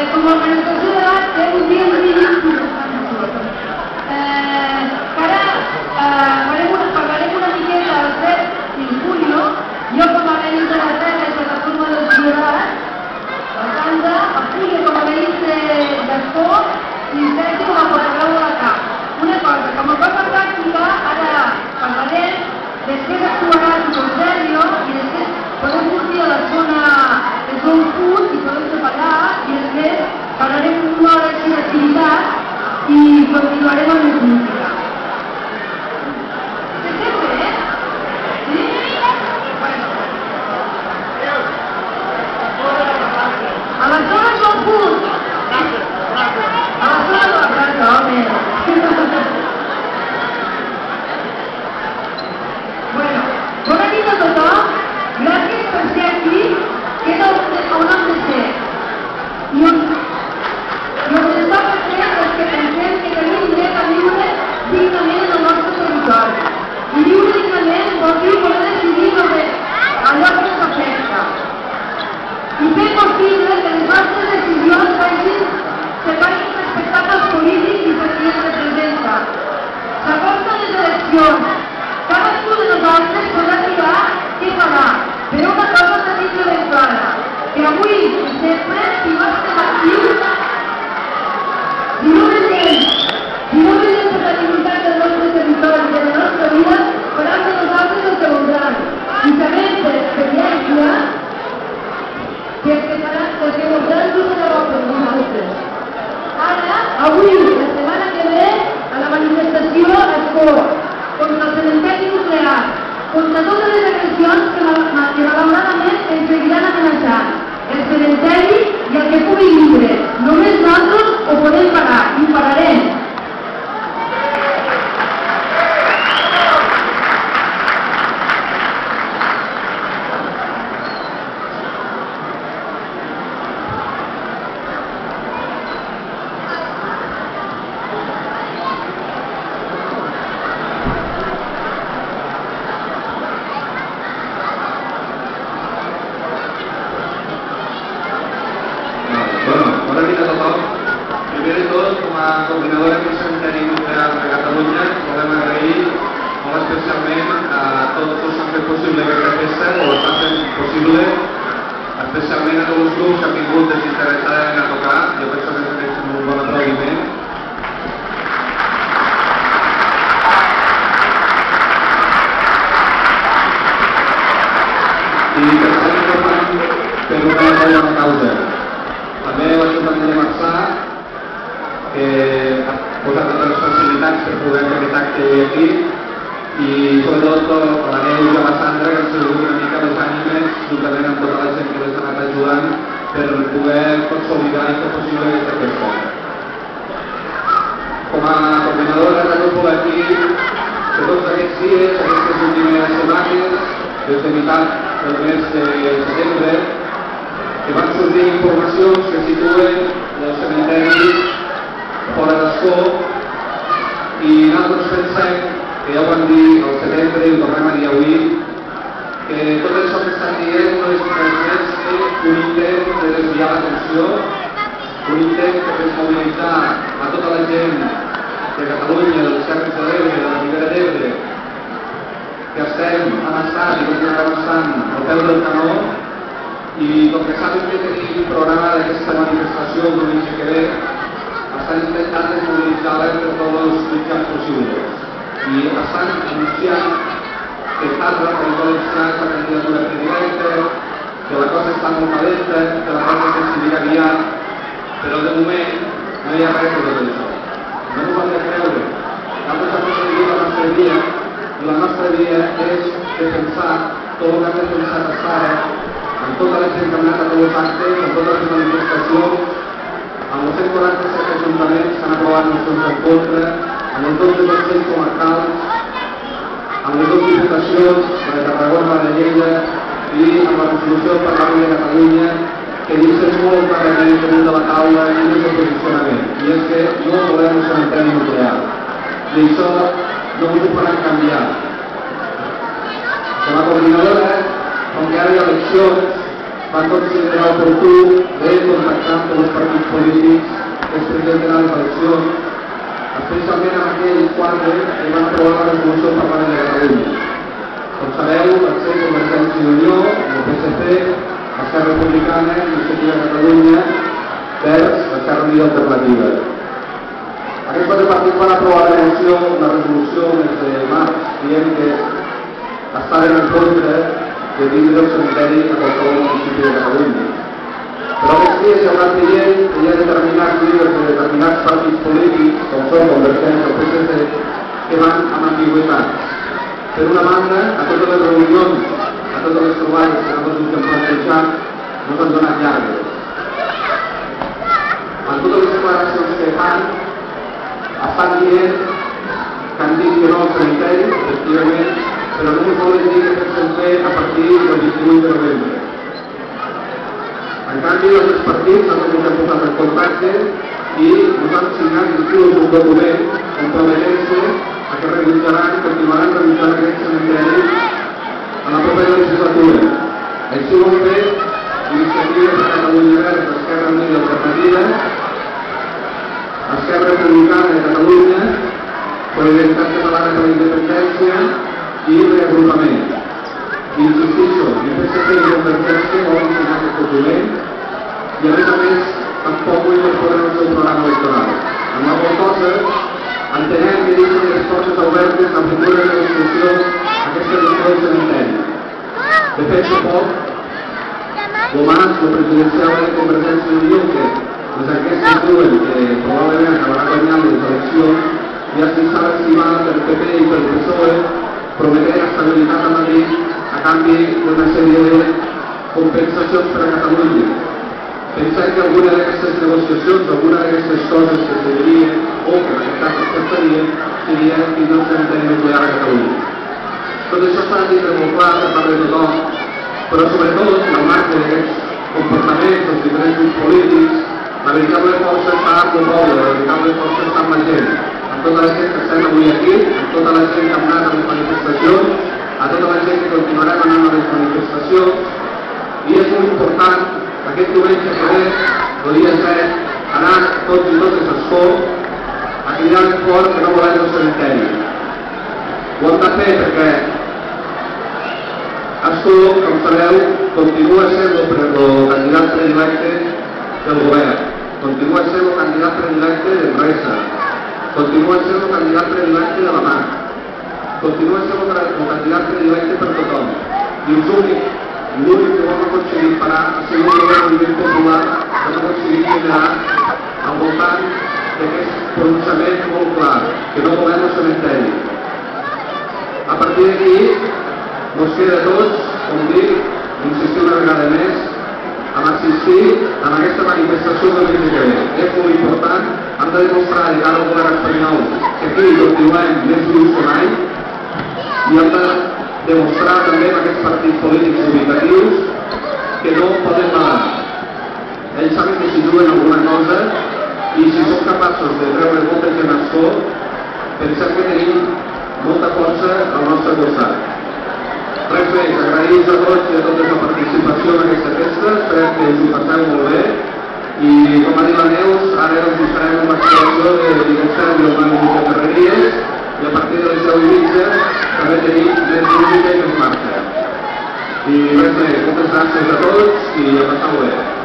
com a organització de l'acte, un dia ens diuen parlarem una miqueta del 7 de julio. Jo com a veïns de la terra i de la turma dels Jurat, la Sandra, a Julio com a veïns d'Escó i Sergi com a portaveu de la CAP. Una cosa, com a cosa pràctica, ara parlarem, després actuarà el Sergio i després podem sortir a la zona de Zon Food i podem separar i després parlarem una hora d'activitat i continuarem amb la música. A la zona Zon Food! A la zona de la casa, home! Bueno, bona nit a tothom. Gràcies per ser aquí, que és on hem de ser. I on ens toca ser els que pensem que tenim dret a viure dignament en el nostre territori. I viure dignament vol dir poder decidir sobre allò que ens afecta. I fer possible que les nostres decisions se facin respectant els polítics i per qui ens representa. S'acosten les eleccions. Cadascú de nosaltres podrà mirar què farà, però una cosa tenim ben clara, que avui i sempre, si no estem actius, si no veiem per la dignitat del nostre territori i de la nostra vida, faran de nosaltres el que voldran. I sabem per experiència que el que voldran no serà bo per nosaltres. Ara, avui, la setmana que ve, a la manifestació a Escó, contra el cementeri nuclear, contra totes les agressions que malauradament ens seguiran amenaçant, el cementeri i el que pugui viure. Només nosaltres ho podem parar i ho pararem. Coordinadora del Cementeri Nuclear de Catalunya, volem agrair molt especialment a tots els que han fet possible aquesta festa, o l'estan fent possible, especialment a tots els grups que han vingut desinteressadament a tocar. Jo penso que és un bon aplaudiment. I que estan important per una bona causa. També l'Ajuntament de Marçà, que ha posat totes les facilitats per poder fer aquest acte aquí, i sobretot a la Neus i a la Sandra, que han sigut una mica les ànimes, juntament amb tota la gent que les ha anat ajudant, per poder consolidar i fer possible aquesta festa. Com a coordinadora també puc dir que tots aquests dies, aquestes últimes setmanes, des de meitat del mes de setembre, que van sortir informacions que situen els cementeris fora d'Escó, i nosaltres pensem, que ja ho vam dir al setembre i ho tornem a dir avui, que tot això que estan dient no és res més que un intent de desviar l'atenció, un intent de desmobilitzar a tota la gent de Catalunya, dels Terres de l'Ebre, de la Ribera d'Ebre, que estem avançant i continuem avançant al peu del canó, i com que saben que tenim programa d'aquesta manifestació el diumenge que ve, estan intentant desmobilitzar-la per tots els mitjans possibles. I estan anunciant que està a la Valencià la candidatura predilecta, que la cosa està molt calenta, que la cosa es decidirà aviat, però de moment no hi ha res de tot això. No ho hem de creure. Nosaltres hem aconseguit la nostra via, i la nostra via és defensar tot el que hem defensat fins ara, amb tota la gent que ha anat a tots els actes, amb totes les manifestacions, amb els 147 ajuntaments que han aprovat mocions en contra, amb els 12 consells comarcals, amb les 2 diputacions, la de Tarragona, la de Lleida, i amb la resolució del Parlament de Catalunya, que deixen molt clarament damunt de la taula i no és el posicionament. I és que no volem un cementeri nuclear. I això no us ho faran canviar. Com a coordinadora, com que ara hi ha eleccions, va considerar oportú de contactar amb tots els partits polítics que es presenten a les eleccions, especialment en aquell quatre que van aprovar la resolució del Parlament de Catalunya. Com sabeu, van ser Convergència i Unió, el PSC, Esquerra Republicana, Iniciativa de Catalunya, Verds, Esquerra Unida Alternativa. Aquests quatre partits van aprovar la resolució el mes de març dient que estaven en contra de tindre el cementeri a qualsevol municipi de Catalunya. Però aquests dies hi ha una llei que hi ha determinats líders de determinats partits polítics, com són Convergència o PSC, que van amb ambigüitats. Per una banda, a totes les reunions, a totes les trobades que nosaltres ens hem plantejat, no s'han donat llargues. En totes les declaracions que fan, estan dient que han dit que no al cementeri, efectivament, però només volen dir que pensen fer a partir del 28 de novembre. En canvi, els altres partits nosaltres ens hem posat en contacte i ens han signat inclús un document comprometent-se a que continuaran realitzant aquest cementeri en la propera legislatura. Així ho han fet Iniciativa de Catalunya Verds, Esquerra Unida Alternativa, Esquerra Republicana de Catalunya, Solidaritat Catalana per la Independència i Reagrupament. I insistixo, el PSC i Convergència volen signar aquest document i a més, tampoc ho incorporen al seu programa electoral. Amb la qual cosa, entenem que deixen les portes obertes a futures negociacions aquesta qüestió del cementeri. De fet, poc, el presidencial de Convergència i Unió, que les enquestes diuen que probablement acabarà guanyant les eleccions, ja s'estava estimant pel PP i pel PSOE prometent estabilitat a Madrid a canvi d'una sèrie de compensacions per a Catalunya. Pensem que alguna d'aquestes negociacions, alguna d'aquestes coses que es deurien o que en aquest cas es tractarien, seria tindre un cementeri nuclear a Catalunya. Tot això s'ha de tindre molt clar per part de tothom, però sobretot, al marge d'aquests comportaments dels diferents grups polítics, la veritable força està amb el poble, la veritable força està amb la gent, amb tota la gent que estem avui aquí, amb tota la gent que ha anat a les manifestacions, a tota la gent que continuarem anant a les manifestacions, i és molt important aquest diumenge que ve, el dia 7, anar tots i totes als focs a cridar ben fort que no volem el cementeri. Ho hem de fer perquè Ascó, com sabeu, continua sent el candidat predilecte del govern, continua sent el candidat predilecte d'Enresa, continua sent el candidat predilecte de la MAC, continua sent el candidat predilecte per tothom. I l'únic que ho hem aconseguit parar ha sigut el moviment popular que hem aconseguit generar al voltant d'aquest pronunciament molt clar, que no volem el cementeri. A partir d'aquí, ens queda a tots, com dic, insistir una vegada més, a assistir a aquesta manifestació del 29. És molt important, hem de demostrar de cara al govern espanyol que aquí continuem més vius que mai i hem de demostrar també a aquests partits polítics ubicatius que no poden parar. Ells saben que s'hi juguen alguna cosa i si som capaços de treure molta gent al sol, pensem que tenim molta força al nostre costat. Res més, agraïts a tots i a totes la participació en aquesta festa, esperem que us ho passeu molt bé i com ha dit la Neus, ara us farem una actuació de l'aniversari del Manu de Carreries i a partir de les 10:30 també tenim més música i més marxa. I res més, moltes gràcies a tots i a passar-ho bé.